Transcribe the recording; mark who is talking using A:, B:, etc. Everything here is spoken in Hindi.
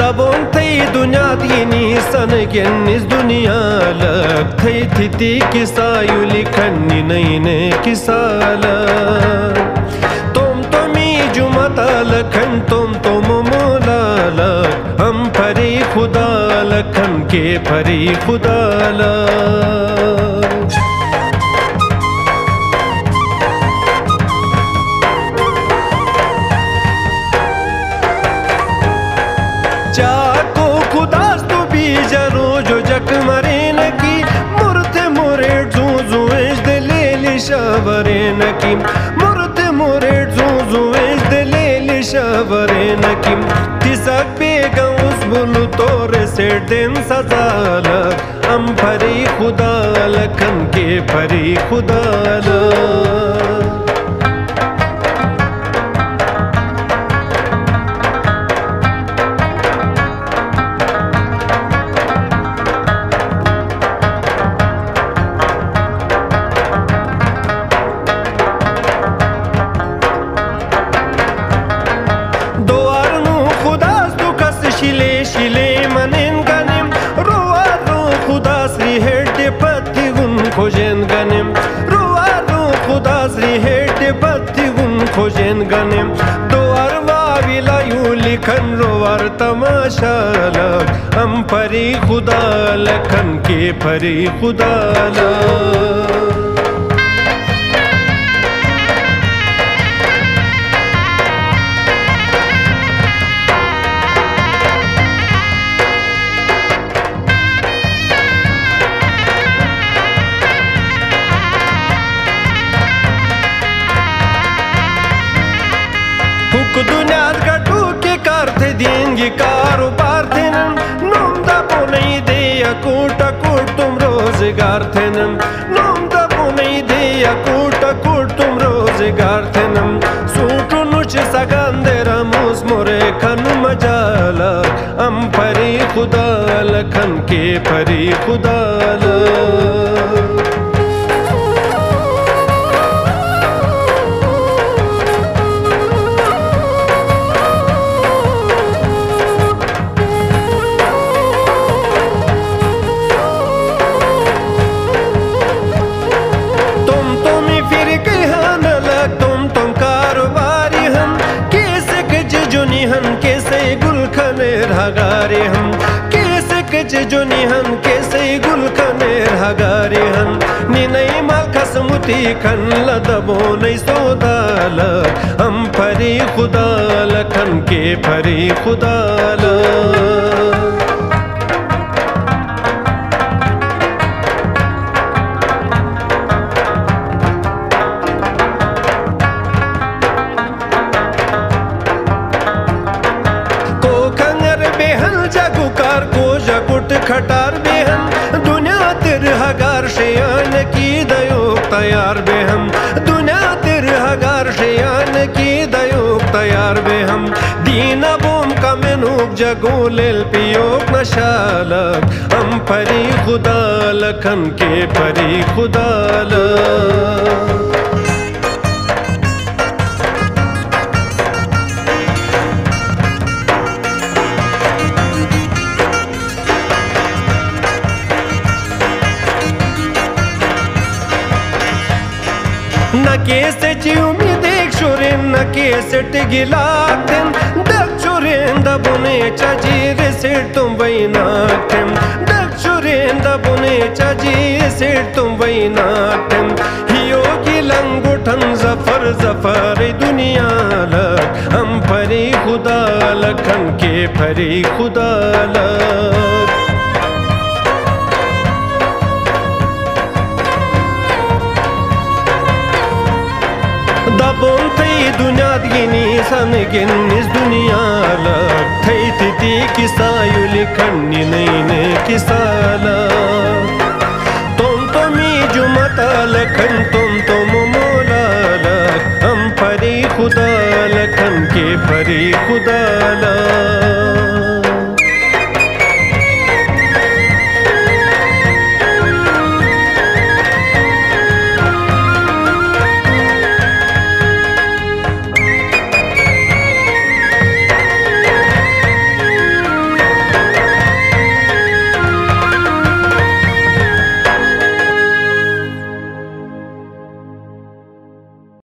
A: दबों थई दुनिया दीनी सन गिन्निस दुनिया लग थई थिति किसायुली खन्नी नई ने किसाला तुम मी जुमता लखन तुम मोला लग हम फरी खुदा लखन के फरी खुदा लग चाको खुदास तो बीजरो जो जक मरे न की मुर्ते मोरे जूजू एज दलेली शावरे न की मुर्ते मोरे जूजू एज दलेली शावरे न की तिसक बेगा उस बुलु तोरे से दिन सजाला हम फरी खुदा लखन के फरी खुदा लग शिले मनेन गनिम रुआरो खुदा श्री हेड पत्ती गुन खोजेन गनिम रुआरो खुदा श्री हेड पत्ती गुन खोजेन गनिम दोआर वाविला यू लिखन रोवर तमाशा लग हम फरी खुदा लखन के फरी खुदा लग दुनिया गटू के कारथे देंगे कारोबार थे नोम दबो नहीं दे अकूट तुम रोजगार थे नोम दबो नहीं दे अकूट तुम रोजगार थे सूटू नुच सगंदे रमूस मोरे खन मजाला हम फरी खुदा लखन के फरी खुदा लग कैसे गुल खनेर हगारे हम कैसे कच जो निहन कैसे गुल खनेर हगारे हम नि नहीं माल खसमुती खन लदबो नहीं सोदाल हम फरी खुदा लखन के फरी खुदा लग खटार बेहम दुनिया तिर हगार शेयान की दयोग तैयार बेहम दुनिया तिर हगार शेयान की दयोग तैयार बेहम दीना बोम का मेनूक जगो लेल पियोग नशालक हम फरी खुदा लखन के फरी खुदा लग न कैसे उम्मीद एक शुरेन न कैसे गिलातें दक शुरेन दबुने चजीर से तुम वही नातें दक शुरेन दबुने चजीर से तुम वही नातें हियो की लंगुठन जफर जफर दुनिया लग हम फरी खुदा लखन के फरी खुदा लग दबों थई दुनिया दीनी सन गिन्निस दुनिया लग थई थिति किसायुली खन्नी नई ने किसाला तुम मी जुमता लखन तुम मोला लग हम फरी खुदा लखन के फरी खुदा लग